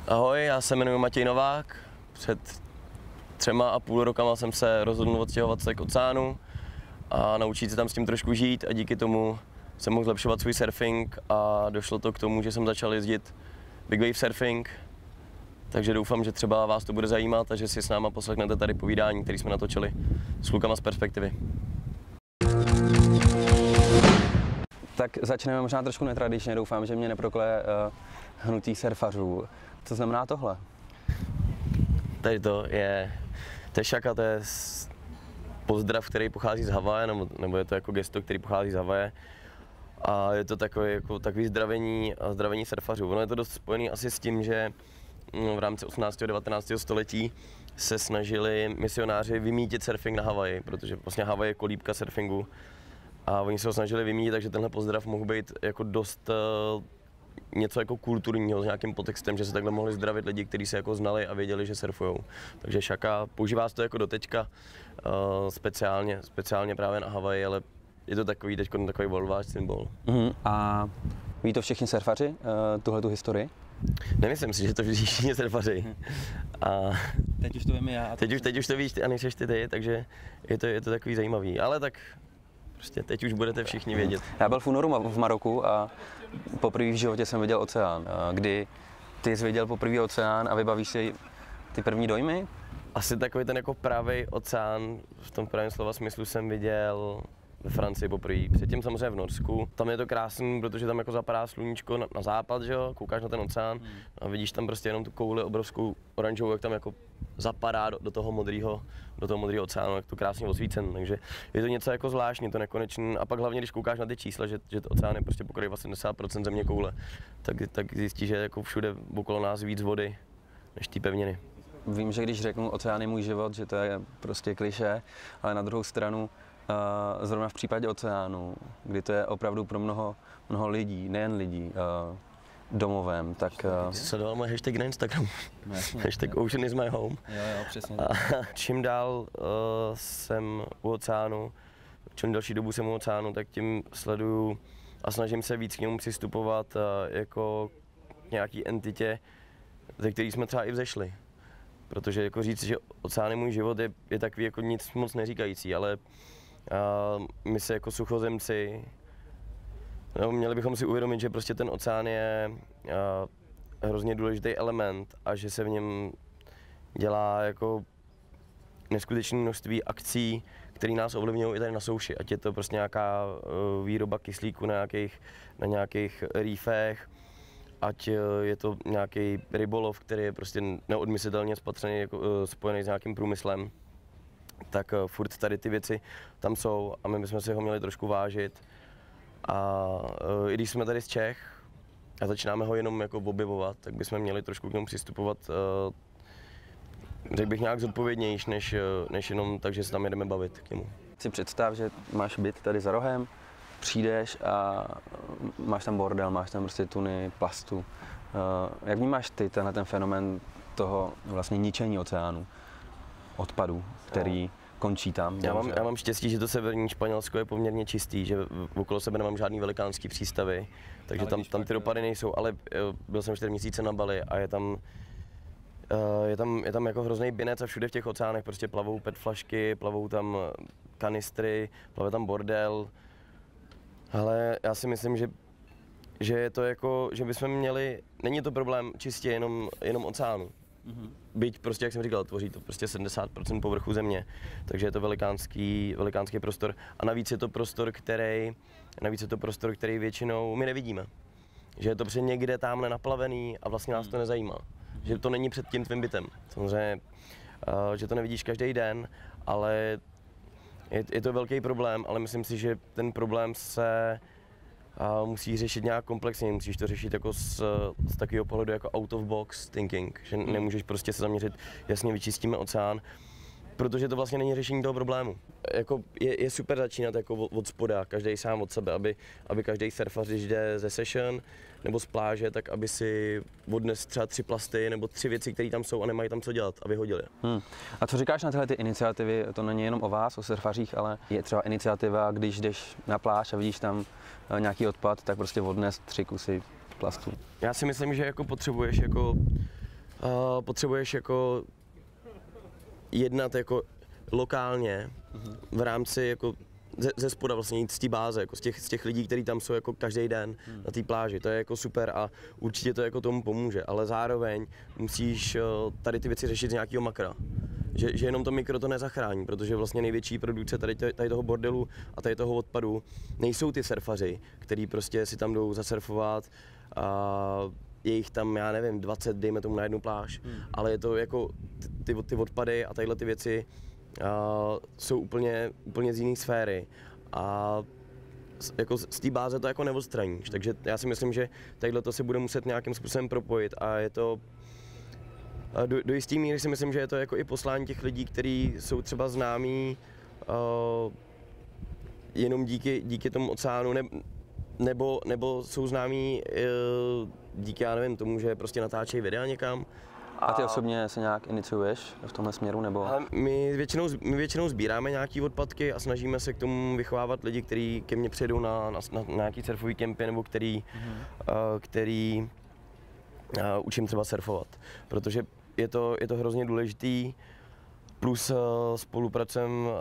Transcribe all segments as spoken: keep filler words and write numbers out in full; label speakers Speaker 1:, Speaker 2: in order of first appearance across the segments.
Speaker 1: Ahoj, já se jmenuji Matěj Novák. Před třema a půl rokama jsem se rozhodl odstěhovat se k oceánu a naučit se tam s tím trošku žít a díky tomu jsem mohl zlepšovat svůj surfing a došlo to k tomu, že jsem začal jezdit big wave surfing. Takže doufám, že třeba vás to bude zajímat a že si s náma poslechnete tady povídání, které jsme natočili s klukama z Perspektivy.
Speaker 2: Tak začneme možná trošku netradičně, doufám, že mě neprokleje uh, hnutí surfařů. Co znamená tohle?
Speaker 1: Tady to je, to je šaka, to je pozdrav, který pochází z Havaje, nebo, nebo je to jako gesto, který pochází z Havaje. A je to takové, jako, takový zdravení a zdravení surfařů. Ono je to dost spojený asi s tím, že v rámci osmnáctého a devatenáctého století se snažili misionáři vymýtit surfing na Havaji, protože vlastně Havaj je kolíbka surfingu. A oni se ho snažili vymýtit, takže tenhle pozdrav mohl být jako dost uh, něco jako kulturního s nějakým podtextem, že se takhle mohli zdravit lidi, kteří se jako znali a věděli, že surfujou. Takže šaka, používá se to jako doteďka, uh, speciálně, speciálně právě na Havaji, ale je to takový teď takový worldwide symbol.
Speaker 2: Uh-huh. A ví to všichni surfaři, uh, tuhle tu historii?
Speaker 1: Nemyslím si, že to ví všichni surfaři. A
Speaker 2: teď už to vím já.
Speaker 1: Teď už, teď už to víš ty a nejseš ty ty, takže je to, je to takový zajímavý, ale tak prostě teď už budete všichni vědět.
Speaker 2: Já byl v únoru v Maroku a poprvé v životě jsem viděl oceán. Kdy ty jsi viděl poprvé oceán a vybavíš si ty první dojmy?
Speaker 1: Asi takový ten jako pravý oceán, v tom pravém slova smyslu jsem viděl ve Francii poprvé. Předtím samozřejmě v Norsku. Tam je to krásný, protože tam jako zapadá sluníčko na, na západ, že jo, koukáš na ten oceán a vidíš tam prostě jenom tu kouli obrovskou oranžovou, jak tam jako zapadá do, do toho modrého, do toho modrého oceánu, jak to krásně osvícen. Takže je to něco jako zvláštní, to nekonečný. A pak hlavně, když koukáš na ty čísla, že, že to oceán je prostě pokrývá sedmdesát procent země koule, tak, tak zjistíš, že jako všude okolo nás víc vody než ty pevniny.
Speaker 2: Vím, že když řeknu oceán je můj život, že to je prostě klišé, ale na druhou stranu Uh, zrovna v případě oceánu, kdy to je opravdu pro mnoho, mnoho lidí, nejen lidí, uh, domovem, tak... Uh...
Speaker 1: Sledoval můj hashtag na Instagramu.
Speaker 2: No, jasně,
Speaker 1: hashtag
Speaker 2: jo.
Speaker 1: Ocean is my home.
Speaker 2: Jo, jo, přesně.
Speaker 1: A čím dál uh, jsem u oceánu, čím další dobu jsem u oceánu, tak tím sleduju a snažím se víc k němu přistupovat uh, jako k nějaký entitě, ze který jsme třeba i vzešli. Protože jako říct, že oceán je můj život, je, je takový jako nic moc neříkající, ale Uh, my se jako suchozemci, no, měli bychom si uvědomit, že prostě ten oceán je uh, hrozně důležitý element a že se v něm dělá jako neskutečné množství akcí, které nás ovlivňují i tady na souši. Ať je to prostě nějaká uh, výroba kyslíku na nějakých, na nějakých rýfech, ať uh, je to nějaký rybolov, který je prostě neodmyslitelně spatřený, jako, uh, spojený s nějakým průmyslem. Tak uh, furt tady ty věci tam jsou a my bychom si ho měli trošku vážit. A uh, i když jsme tady z Čech a začínáme ho jenom jako objevovat, tak bychom měli trošku k němu přistupovat, uh, řekl bych nějak zodpovědnější, než, uh, než jenom tak, že se tam jedeme bavit k němu.
Speaker 2: Si představ, že máš byt tady za rohem, přijdeš a máš tam bordel, máš tam prostě tuny plastu. Uh, jak vnímáš ty tenhle ten fenomén toho vlastně ničení oceánu? Odpadů, který no. končí tam.
Speaker 1: Já mám, já mám štěstí, že to severní Španělsko je poměrně čistý, že okolo sebe nemám žádný velikánský přístavy, takže tam, tam ty dopady nejsou, ale byl jsem čtyři měsíce na Bali a je tam, je tam, je tam jako hrozný binec a všude v těch oceánech prostě plavou pet flašky, plavou tam kanistry, plave tam bordel, ale já si myslím, že že je to jako, že bychom měli, není to problém čistě jenom, jenom oceánu. Mm-hmm. Byť prostě, jak jsem říkal, tvoří to prostě sedmdesát procent povrchu země, takže je to velikánský, velikánský prostor a navíc je to prostor, který, navíc je to prostor, který většinou my nevidíme. Že je to prostě někde tamhle naplavený a vlastně nás to nezajímá. Mm-hmm. Že to není před tím tvým bytem. Samozřejmě, uh, že to nevidíš každý den, ale je, je to velký problém, ale myslím si, že ten problém se a musí řešit nějak komplexně, musíš to řešit jako z, z takového pohledu jako out of box thinking, že nemůžeš prostě se zaměřit, jasně vyčistíme oceán, protože to vlastně není řešení toho problému. Jako je, je super začínat jako od spoda, každý sám od sebe, aby, aby každý surfař, když jde ze session nebo z pláže, tak aby si odnes třeba tři plasty nebo tři věci, které tam jsou a nemají tam co dělat a vyhodili. Hmm.
Speaker 2: A co říkáš na tyhle ty iniciativy? To není jenom o vás, o surfařích, ale je třeba iniciativa, když jdeš na pláž a vidíš tam nějaký odpad, tak prostě odnes tři kusy plastu.
Speaker 1: Já si myslím, že jako potřebuješ jako uh, potřebuješ jako jednat jako lokálně v rámci jako ze, ze spoda vlastně jít z té báze, jako z těch, z těch lidí, kteří tam jsou jako každý den hmm. na té pláži, to je jako super a určitě to jako tomu pomůže, ale zároveň musíš uh, tady ty věci řešit z nějakého makra. Že, že jenom to mikro to nezachrání, protože vlastně největší produkce tady, tady toho bordelu a tady toho odpadu nejsou ty surfaři, kteří prostě si tam jdou zasurfovat a je jich tam, já nevím, dvacet, dejme tomu na jednu pláž, hmm. ale je to jako ty, ty, ty odpady a tadyhle ty věci a, jsou úplně, úplně z jiné sféry a jako z té báze to jako neodstraníš, takže já si myslím, že tadyhle to se bude muset nějakým způsobem propojit a je to Do, do jisté míry si myslím, že je to jako i poslání těch lidí, kteří jsou třeba známí uh, jenom díky, díky tomu oceánu, ne, nebo, nebo jsou známí uh, díky, já nevím, tomu, že prostě natáčejí videa někam.
Speaker 2: A ty osobně se nějak iniciuješ v tomhle směru, nebo?
Speaker 1: My většinou, my většinou sbíráme nějaké odpadky a snažíme se k tomu vychovávat lidi, kteří ke mně přijedou na, na, na, na nějaký surfový kempy, nebo který, mm-hmm. uh, který uh, učím třeba surfovat, protože je to, je to hrozně důležitý, plus uh, spolupracujeme uh,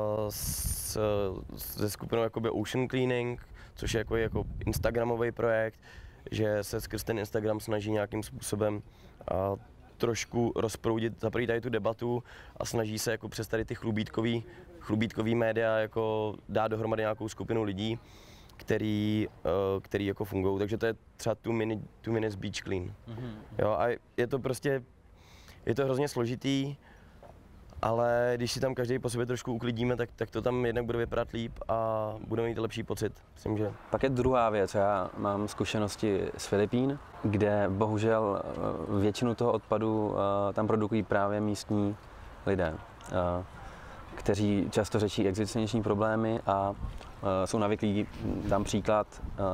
Speaker 1: s, se skupinou jakoby Ocean Cleaning, což je jako, jako instagramový projekt, že se skrz ten Instagram snaží nějakým způsobem uh, trošku rozproudit, zaprvé tady tu debatu a snaží se jako přes tady ty chlubítkový, chlubítkový média jako dát dohromady nějakou skupinu lidí, který, uh, který jako fungují, takže to je třeba two minute, two minutes beach clean. Mm-hmm. Jo, a je to prostě Je to hrozně složitý, ale když si tam každý po sobě trošku uklidíme, tak, tak to tam jednak bude vypadat líp a budeme mít lepší pocit. Myslím, že...
Speaker 2: Pak je druhá věc, já mám zkušenosti z Filipín, kde bohužel většinu toho odpadu tam produkují právě místní lidé, kteří často řeší existenční problémy a jsou navyklí, dám příklad,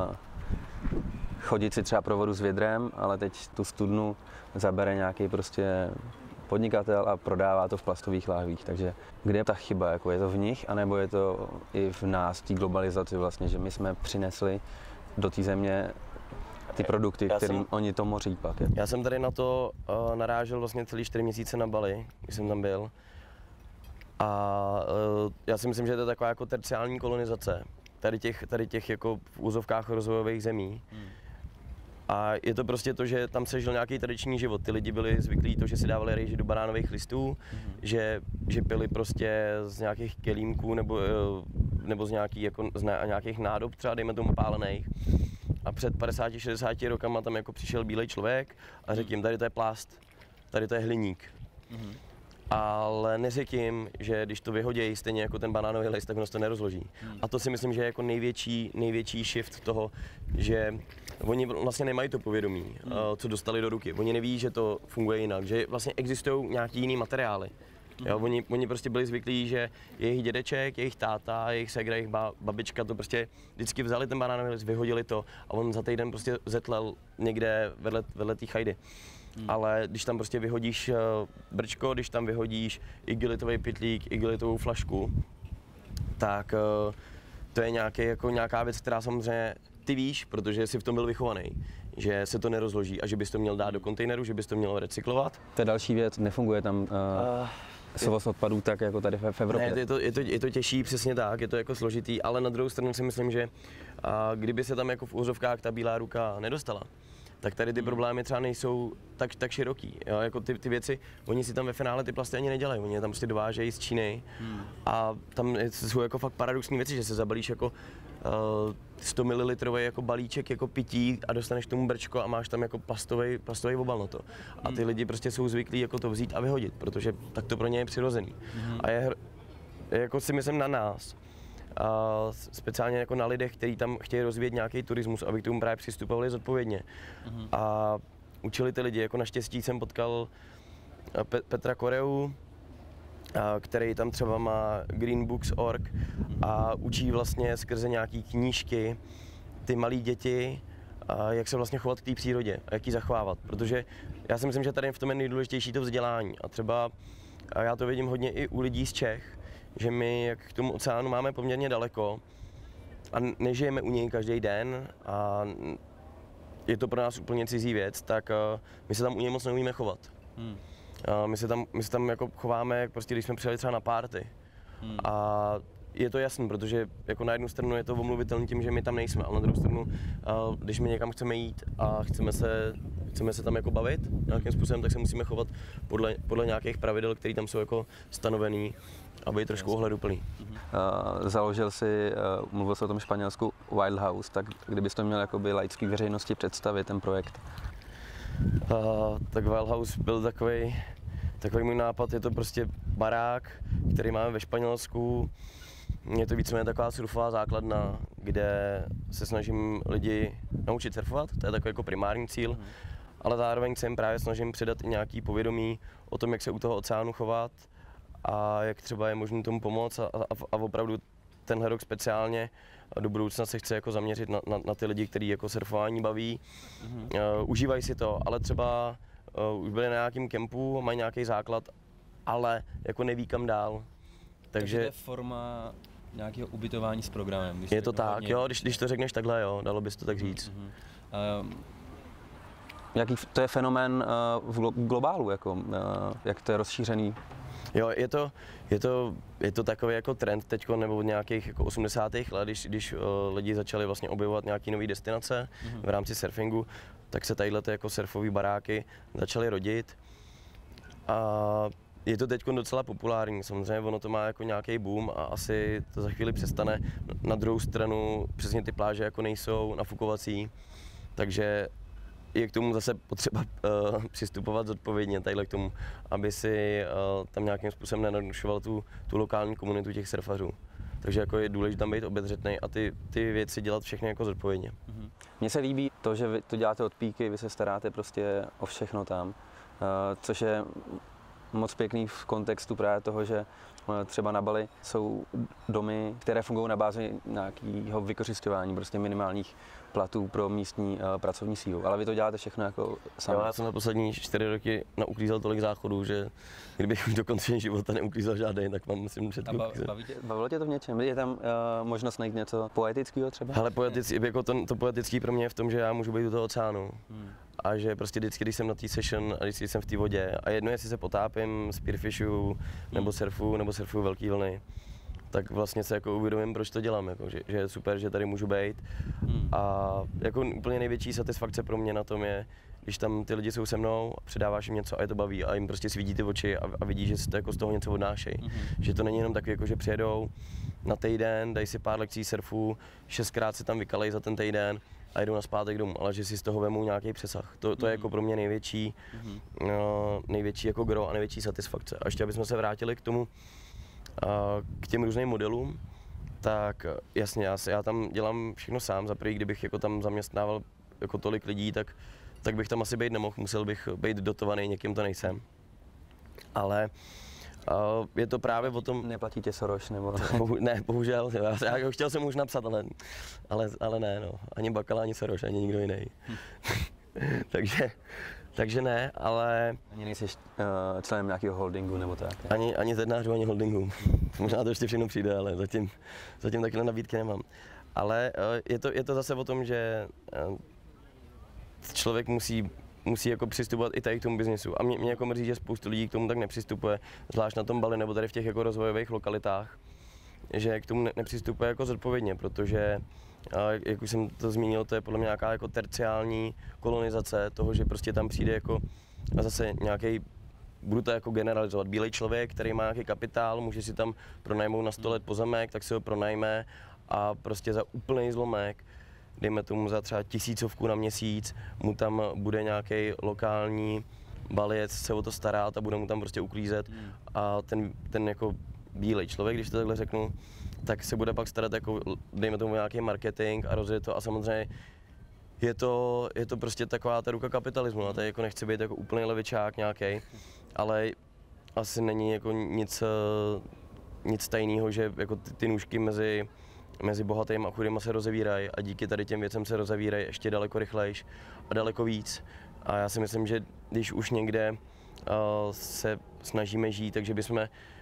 Speaker 2: chodit si třeba pro vodu s vědrem, ale teď tu studnu zabere nějaký prostě podnikatel a prodává to v plastových láhvích. Takže kde je ta chyba? Jako je to v nich, anebo je to i v nás, v té globalizaci vlastně, že my jsme přinesli do té země ty produkty, kterým oni to moří pak. Je.
Speaker 1: Já jsem tady na to uh, narážel vlastně celý čtyři měsíce na Bali, když jsem tam byl. A uh, já si myslím, že to je taková jako terciální kolonizace tady těch, tady těch jako v úzovkách rozvojových zemí. Hmm. A je to prostě to, že tam se žil nějaký tradiční život. Ty lidi byli zvyklí to, že si dávali rejži do banánových listů, mm-hmm. že, že pili prostě z nějakých kelímků nebo, nebo z, nějaký, jako, z nějakých nádob, třeba dejme tomu pálených. A před padesáti šedesáti rokama tam jako přišel bílej člověk a řekl jim, tady to je plast, tady to je hliník. Mm-hmm. Ale neřekl jim, že když to vyhodějí stejně jako ten banánový list, tak ono se to nerozloží. Hmm. A to si myslím, že je jako největší, největší shift toho, že oni vlastně nemají to povědomí, hmm. co dostali do ruky. Oni neví, že to funguje jinak, že vlastně existují nějaký jiný materiály. Hmm. Jo, oni, oni prostě byli zvyklí, že jejich dědeček, jejich táta, jejich segra, jejich babička to prostě vždycky vzali ten banánový list, vyhodili to a on za týden prostě zetlel někde vedle, vedle té chajdy. Hmm. Ale když tam prostě vyhodíš uh, brčko, když tam vyhodíš igelitový pytlík, igelitovou flašku, tak uh, to je nějaký, jako nějaká věc, která samozřejmě ty víš, protože jsi v tom byl vychovaný, že se to nerozloží a že bys to měl dát do kontejneru, že bys to měl recyklovat.
Speaker 2: To je další věc, nefunguje tam uh, uh, svoz odpadů tak jako tady v, v Evropě.
Speaker 1: Ne, je to, je, to, je to těžší, přesně tak, je to jako složitý, ale na druhou stranu si myslím, že uh, kdyby se tam jako v úzovkách ta bílá ruka nedostala, tak tady ty hmm. problémy třeba nejsou tak, tak široký. Jo? Jako ty, ty věci, oni si tam ve finále ty plasty ani nedělají, oni je tam prostě dovážejí z Číny hmm. a tam jsou jako fakt paradoxní věci, že se zabalíš jako uh, sto mililitrový jako balíček jako pití a dostaneš tomu brčko a máš tam jako plastový, plastový obal na to. A ty lidi prostě jsou zvyklí jako to vzít a vyhodit, protože tak to pro ně je přirozený. Hmm. A je, je jako si myslím na nás, a speciálně jako na lidech, kteří tam chtějí rozvíjet nějaký turismus, aby k tomu právě přistupovali zodpovědně. Uh-huh. A učili ty lidi, jako naštěstí jsem potkal Pe- Petra Koreu, a, který tam třeba má green books tečka org uh-huh. a učí vlastně skrze nějaký knížky ty malé děti, a jak se vlastně chovat k té přírodě a jak ji zachovávat. Protože já si myslím, že tady v tom je nejdůležitější to vzdělání. A třeba a já to vidím hodně i u lidí z Čech, že my jak k tomu oceánu máme poměrně daleko a nežijeme u něj každý den a je to pro nás úplně cizí věc, tak uh, my se tam u něj moc neumíme chovat. Hmm. Uh, my se tam, my se tam jako chováme, jak prostě když jsme přijeli třeba na party. Hmm. A je to jasný, protože jako na jednu stranu je to omluvitelné tím, že my tam nejsme, ale na druhou stranu, uh, když my někam chceme jít a chceme se, chceme se tam jako bavit nějakým způsobem, tak se musíme chovat podle, podle nějakých pravidel, které tam jsou jako stanovený, a být trošku ohleduplný.
Speaker 2: Uh, založil si, uh, mluvil jsi o tom Španělsku, Wild House, tak kdybys to měl jakoby laické veřejnosti představit, ten projekt?
Speaker 1: Uh, tak Wild House byl takový, takový můj nápad, je to prostě barák, který máme ve Španělsku. Je to víceméně taková surfová základna, kde se snažím lidi naučit surfovat, to je takový jako primární cíl, mm. ale zároveň se jim právě snažím předat i nějaký povědomí o tom, jak se u toho oceánu chovat a jak třeba je možné tomu pomoct a, a, a opravdu tenhle rok speciálně do budoucna se chce jako zaměřit na, na, na ty lidi, kteří jako surfování baví, mm. uh, užívají si to, ale třeba uh, už byli na nějakém kempu, mají nějaký základ, ale jako neví kam dál.
Speaker 3: Takže to je forma nějakého ubytování s programem. Když
Speaker 1: je to tak, hodně... jo, když, když to řekneš takhle, jo, dalo bys to tak říct.
Speaker 2: Mm-hmm. Um, jaký to je fenomén uh, v globálu, jako, uh, jak to je rozšířený?
Speaker 1: Jo, je to, je to, je to takový jako trend teďko, nebo od nějakých jako osmdesátých let, když, když uh, lidi začali vlastně objevovat nějaké nové destinace mm-hmm. v rámci surfingu, tak se tadyhle ty jako surfové baráky začaly rodit. A je to teď docela populární, samozřejmě ono to má jako nějaký boom a asi to za chvíli přestane. Na druhou stranu přesně ty pláže jako nejsou nafukovací, takže je k tomu zase potřeba uh, přistupovat zodpovědně tadyhle k tomu, aby si uh, tam nějakým způsobem nenarušoval tu, tu lokální komunitu těch surfařů. Takže jako je důležité tam být obezřetný a ty, ty věci dělat všechny jako zodpovědně.
Speaker 2: Mně se líbí to, že vy to děláte od píky, vy se staráte prostě o všechno tam, uh, což je moc pěkný v kontextu právě toho, že třeba na Bali jsou domy, které fungují na bázi nějakého vykořisťování, prostě minimálních platů pro místní uh, pracovní sílu. Ale vy to děláte všechno jako sami.
Speaker 1: Jo, já jsem na poslední čtyři roky nauklízel tolik záchodů, že kdybych už do konce života neuklízel žádný, tak mám musím předtím.
Speaker 2: Bavilo tě to v něčem? Je tam uh, možnost najít něco poetického třeba?
Speaker 1: Hele, poetický, jako to, to poetický pro mě je v tom, že já můžu být u toho oceánu. Hmm. A že prostě vždycky, když jsem na té session a vždycky jsem v té vodě a jedno, jestli se potápím, spearfishu, nebo surfu, nebo surfu velký vlny, tak vlastně se jako uvědomím, proč to dělám, jako, že, že je super, že tady můžu být. Hmm. A jako úplně největší satisfakce pro mě na tom je, když tam ty lidi jsou se mnou a předáváš jim něco a je to baví a jim prostě svítí ty oči a, a vidí, že si to jako z toho něco odnášejí. Hmm. Že to není jenom tak, jako, že přijedou na týden, dají si pár lekcí surfu, šestkrát se tam vykalej za ten týden a jdou nazpátek domů, ale že si z toho vemou nějaký přesah. To, to je jako pro mě největší, mm-hmm. no, největší jako gro a největší satisfakce. A ještě abychom se vrátili k tomu, k těm různým modelům, tak jasně, já, já tam dělám všechno sám. Za prvý, kdybych jako tam zaměstnával jako tolik lidí, tak, tak bych tam asi být nemohl, musel bych být dotovaný, někým to nejsem. Ale Uh, je to právě o tom...
Speaker 2: Neplatí tě Soros, nebo...
Speaker 1: Bohu, ne, bohužel, já, já chtěl jsem už napsat, ale, ale, ale ne, no. Ani Bakala, ani Soros, ani nikdo jiný. Hm. takže, takže ne, ale...
Speaker 2: Ani nejsi uh, členem nějakého holdingu nebo tak? Ne?
Speaker 1: Ani, ani zednářů, ani holdingu. Možná to ještě všechno přijde, ale zatím, zatím takové nabídky nemám. Ale uh, je, to, je to zase o tom, že uh, člověk musí musí jako přistupovat i tady k tomu biznesu. A mě, mě jako mrzí, že spoustu lidí k tomu tak nepřistupuje, zvlášť na tom Bali nebo tady v těch jako rozvojových lokalitách, že k tomu ne, nepřistupuje jako zodpovědně, protože, jak už jsem to zmínil, to je podle mě nějaká jako terciální kolonizace toho, že prostě tam přijde jako a zase nějaký, budu to jako generalizovat, bílej člověk, který má nějaký kapitál, může si tam pronajmout na sto let pozemek, tak si ho pronajme a prostě za úplný zlomek, dejme tomu za třeba tisícovku na měsíc, mu tam bude nějaký lokální baliec se o to starat a bude mu tam prostě uklízet hmm. a ten, ten jako bílej člověk, když to takhle řeknu, tak se bude pak starat jako, dejme tomu nějaký marketing a rozjet to a samozřejmě je to, je to prostě taková ta ruka kapitalismu a tady jako nechci být jako úplný levičák nějaký, ale asi není jako nic, nic tajného, že jako ty, ty nůžky mezi mezi bohatými a chudými se rozevírají a díky tady těm věcem se rozevírají ještě daleko rychlejš a daleko víc. A já si myslím, že když už někde uh, se snažíme žít, takže bychom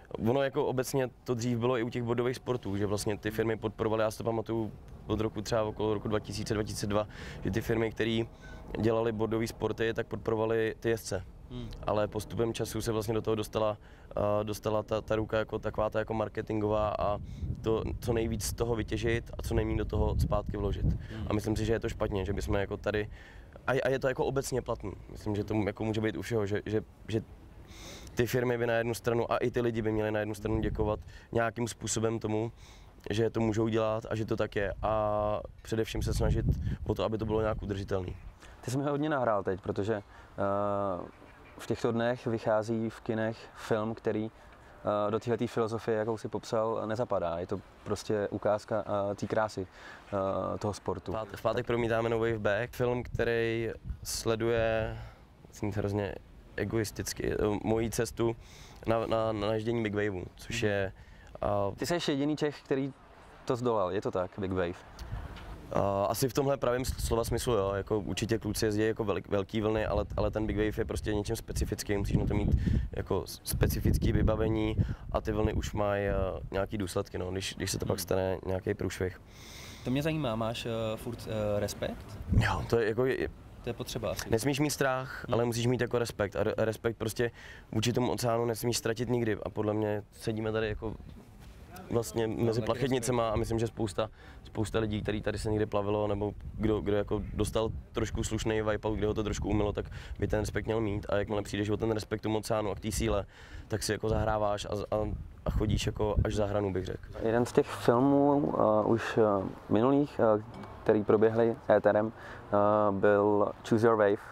Speaker 1: ono jako obecně to dřív bylo i u těch bodových sportů, že vlastně ty firmy podporovaly, já si to pamatuju od roku třeba okolo roku dva tisíce, dva tisíce dva, že ty firmy, které dělaly bodové sporty, tak podporovaly ty jezdce. Hmm. Ale postupem času se vlastně do toho dostala, uh, dostala ta, ta ruka jako taková ta jako marketingová a to co nejvíc z toho vytěžit a co nejméně do toho zpátky vložit. Hmm. A myslím si, že je to špatně, že bychom jako tady, a, a je to jako obecně platný, myslím, že to jako může být u všeho, že, že, že ty firmy by na jednu stranu a i ty lidi by měli na jednu stranu děkovat nějakým způsobem tomu, že to můžou dělat a že to tak je a především se snažit o to, aby to bylo nějak udržitelný.
Speaker 2: Ty jsi mi hodně nahrál teď, protože uh, v těchto dnech vychází v kinech film, který uh, do téhleté filozofie, jakou si popsal, nezapadá. Je to prostě ukázka uh, té krásy uh, toho sportu.
Speaker 1: V pátek promítáme No Wave Back, film, který sleduje, myslím hrozně egoisticky, moji cestu na, na, na najíždění Big Waveu, což je... Uh,
Speaker 2: Ty jsi jediný Čech, který to zdolal, je to tak, Big Wave?
Speaker 1: Uh, asi v tomhle pravém slova smyslu, jo, jako určitě kluci jezdí jako velik, velký vlny, ale, ale ten Big Wave je prostě něčím specifickým, musíš na to mít jako specifické vybavení a ty vlny už mají uh, nějaký důsledky, no, když, když se to pak stane nějaký průšvih.
Speaker 3: To mě zajímá, máš uh, furt uh, respekt?
Speaker 1: Jo, to je jako... Je,
Speaker 3: to je potřeba asi.
Speaker 1: Nesmíš mít strach, hmm. ale musíš mít jako respekt a re, respekt prostě vůči tomu oceánu nesmíš ztratit nikdy a podle mě sedíme tady jako vlastně mezi plachetnicema a myslím, že spousta, spousta lidí, kteří tady se někde plavilo, nebo kdo, kdo jako dostal trošku slušný wipeout, kde ho to trošku umylo, tak by ten respekt měl mít a jakmile přijdeš o ten respekt tomu oceánu a k té síle, tak si jako zahráváš a, a, a chodíš jako až za hranu, bych řekl.
Speaker 2: Jeden z těch filmů uh, už uh, minulých, uh, který proběhly éterem, uh, byl Choose Your Wave.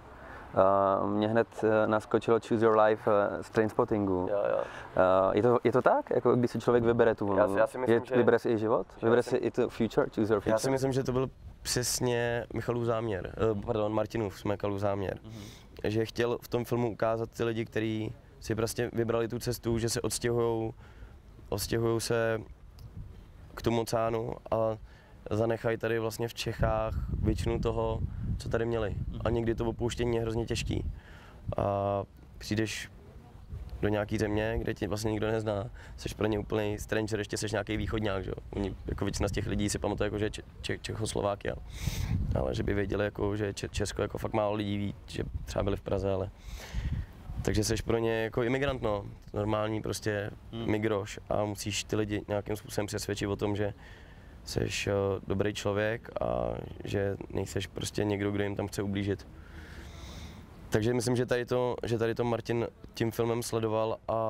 Speaker 2: Uh, mě hned uh, naskočilo Choose Your Life uh, z Trainspottingu.
Speaker 1: Jo, jo.
Speaker 2: Uh, je, to, je to tak? Jako když si člověk vybere tu vlnu?
Speaker 1: Já si, já si myslím,
Speaker 2: je,
Speaker 1: že...
Speaker 2: Vybere si i život? Vybere
Speaker 1: si...
Speaker 2: si i to future? Choose Your Future?
Speaker 1: Já si myslím, že to byl přesně Michalův záměr, uh, pardon, Martinův Smekalův záměr. Mm-hmm. Že chtěl v tom filmu ukázat ty lidi, kteří si prostě vybrali tu cestu, že se odstěhujou, odstěhujou se k tomu oceánu a zanechají tady vlastně v Čechách většinu toho, co tady měli. A někdy to opouštění je hrozně těžký. A přijdeš do nějaký země, kde tě vlastně nikdo nezná, jsi pro ně úplný stranger, ještě jsi nějaký východňák, že jo. Oni, jako většina z těch lidí si pamatuje, jako, že je Če- Če- Čechoslovákia, ale že by věděli, jako, že Če- Česko jako fakt málo lidí ví, že třeba byli v Praze, ale... Takže jsi pro ně jako imigrant, no, normální prostě hmm. migroš a musíš ty lidi nějakým způsobem přesvědčit o tom, že jsi uh, dobrý člověk a že nejseš prostě někdo, kdo jim tam chce ublížit. Takže myslím, že tady to, že tady to Martin tím filmem sledoval a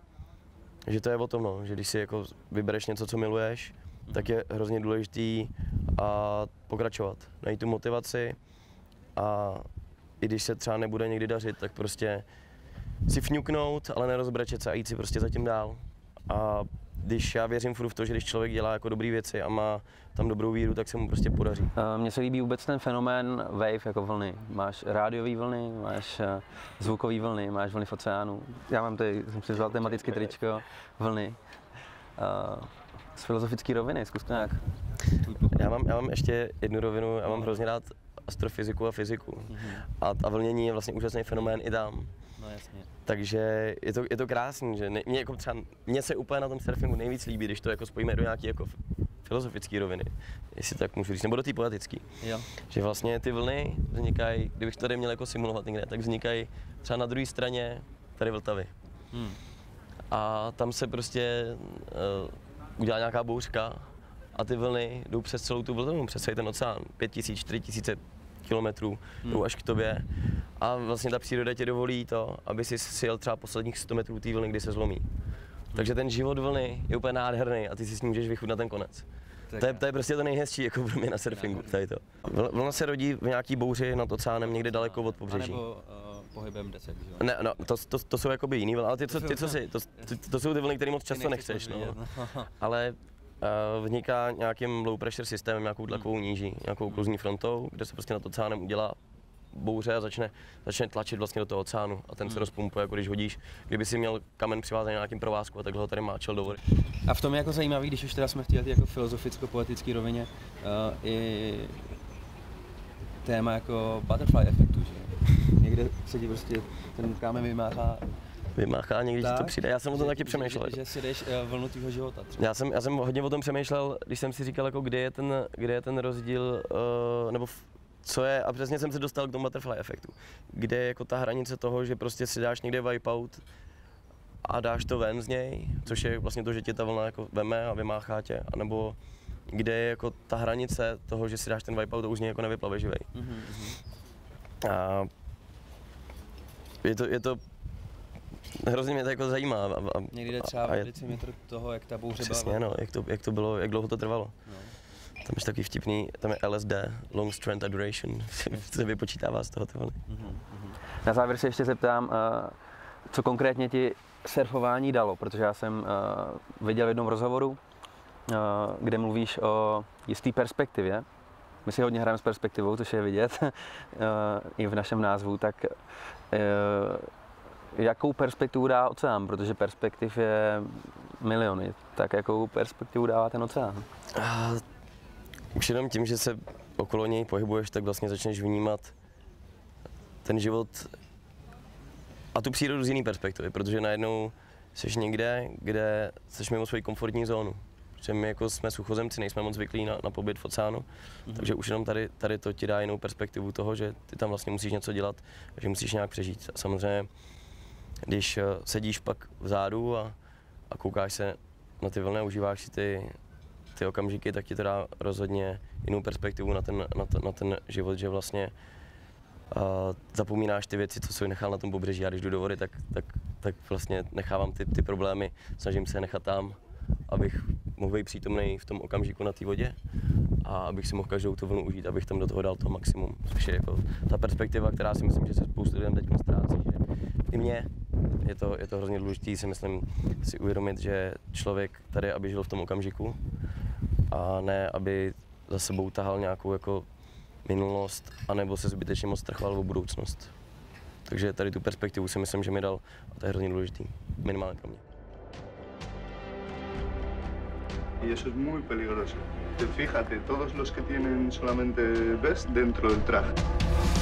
Speaker 1: že to je o tom, no, že když si jako vybereš něco, co miluješ, mm. tak je hrozně důležitý a pokračovat, najít tu motivaci a i když se třeba nebude někdy dařit, tak prostě si fňuknout, ale nerozbrečet se a jít si prostě zatím dál. A když já věřím furt v to, že když člověk dělá jako dobré věci a má tam dobrou víru, tak se mu prostě podaří.
Speaker 2: Mně se líbí vůbec ten fenomén wave jako vlny. Máš rádiové vlny, máš zvukové vlny, máš vlny v oceánu. Já mám tady, jsem si vzal tematické tričko, vlny. Uh, z filozofické roviny, zkus to nějak.
Speaker 1: Já mám, já mám ještě jednu rovinu, já mám hrozně rád astrofyziku a fyziku. Mm-hmm. A, a vlnění je vlastně úžasný fenomén i tam.
Speaker 3: No jasně.
Speaker 1: Takže je to, je to krásný, že ne, mě, jako třeba, mě se úplně na tom surfingu nejvíc líbí, když to jako spojíme do nějaké jako filozofické roviny, jestli tak můžu říct, nebo do té poetické. Jo. Že vlastně ty vlny vznikají, kdybych to tady měl jako simulovat někde, tak vznikají třeba na druhé straně tady Vltavy. Hmm. A tam se prostě uh, udělá nějaká bouřka a ty vlny jdou přes celou tu Vltavu, přes celý ten oceán, pět tisíc, čtyři tisíce kilometrů, hmm. jdou až k tobě. A vlastně ta příroda tě dovolí to, aby si sjel třeba posledních sto metrů té vlny, kdy se zlomí. Hmm. Takže ten život vlny je úplně nádherný a ty si s ním můžeš vychutnat ten konec. To je, to je prostě to nejhezčí jako pro mě na surfingu, tady to. Vlna se rodí v nějaký bouři nad oceánem někde daleko od pobřeží.
Speaker 3: A nebo uh, pohybem deset, že jo?
Speaker 1: Ne, no, to, to, to jsou jakoby jiný vlny, ale ty, co, ty, co si, to, ty, to jsou ty vlny, které moc často nechceš, no. Ale uh, vzniká nějakým low pressure systémem, nějakou tlakovou níží, nějakou okluzní frontou, kde se prostě nad oceánem udělá bouře a začne, začne tlačit vlastně do toho oceánu a ten se rozpumpuje, jako když hodíš, kdyby si měl kamen přivázaný na nějakým provázku a takhle ho tady máčel do vody.
Speaker 3: A v tom je jako zajímavý, když už teda jsme v této jako filozoficko-poetické rovině, uh, i téma jako butterfly efektu, že někde se ti prostě ten kámen vymáhá
Speaker 1: vymáchá, někdy ti to přijde. Já jsem o tom
Speaker 3: že,
Speaker 1: taky přemýšlel.
Speaker 3: Že, že, že si jdeš uh, vlnu tvýho života třeba.
Speaker 1: Já jsem, já jsem hodně o tom přemýšlel, když jsem si říkal, jako kde je ten, kde je ten rozdíl, uh, nebo v, co je, a přesně jsem se dostal k tomu butterfly efektu. Kde je jako ta hranice toho, že prostě si dáš někde wipeout a dáš to ven z něj, což je vlastně to, že tě ta vlna jako veme a vymáchá tě, anebo kde je jako ta hranice toho, že si dáš ten wipeout a už z něj jako nevyplave živej. Mm-hmm. A je to, je to, hrozně mě to jako zajímá. A, a,
Speaker 3: Někdy jde třeba decimetr toho, jak ta bouře byla.
Speaker 1: Přesně, no, jak to, jak to bylo, jak dlouho to trvalo. No. Tam je takový vtipný, tam je L S D, Long Strand Duration, se vypočítává z toho ty vlny.
Speaker 2: Mm-hmm. Na závěr se ještě zeptám, uh, co konkrétně ti surfování dalo, protože já jsem uh, viděl v jednom rozhovoru, uh, kde mluvíš o jisté perspektivě. My si hodně hrajeme s perspektivou, což je vidět uh, i v našem názvu, tak uh, jakou perspektivu dá oceán, protože perspektiv je miliony, tak jakou perspektivu dává ten oceán?
Speaker 1: A už jenom tím, že se okolo něj pohybuješ, tak vlastně začneš vnímat ten život a tu přírodu z jiné perspektivy, protože najednou jsi někde, kde jsi mimo svoji komfortní zónu. Protože my jako jsme suchozemci, nejsme moc zvyklí na, na pobyt v oceánu, mm-hmm. takže už jenom tady, tady to ti dá jinou perspektivu toho, že ty tam vlastně musíš něco dělat, že musíš nějak přežít. A samozřejmě, když sedíš pak vzadu a, a koukáš se na ty vlny a užíváš si ty, ty okamžiky, tak ti to dá rozhodně jinou perspektivu na ten, na, to, na ten život, že vlastně uh, zapomínáš ty věci, co jsi nechal na tom pobřeží. A když jdu do vody, tak, tak, tak vlastně nechávám ty, ty problémy, snažím se nechat tam, abych mohl být přítomný v tom okamžiku na té vodě a abych si mohl každou tu vlnu užít, abych tam do toho dal to maximum. Což je jako ta perspektiva, která si myslím, že se spoustu lidem teď ztrácí, že i mně je to, je to hrozně důležité si myslím si uvědomit, že člověk tady, aby žil v tom okamžiku a ne, aby za sebou tahal nějakou jako minulost, anebo se zbytečně moc strachoval o budoucnost. Takže tady tu perspektivu si myslím, že mi dal a to je hrozně důležitý, minimálně pro mě.
Speaker 4: Y eso es muy peligroso. Fíjate, todos los que tienen solamente vest dentro del traje.